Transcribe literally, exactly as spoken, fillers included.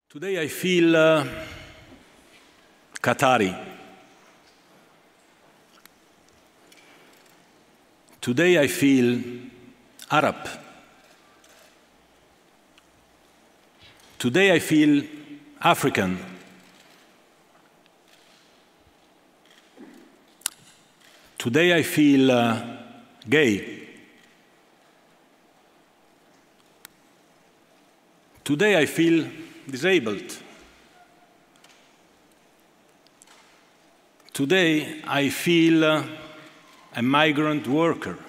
Today I feel uh, Qatari. Today I feel Arab. Today I feel African. Today I feel uh, gay. Today I feel disabled. Today I feel uh, a migrant worker.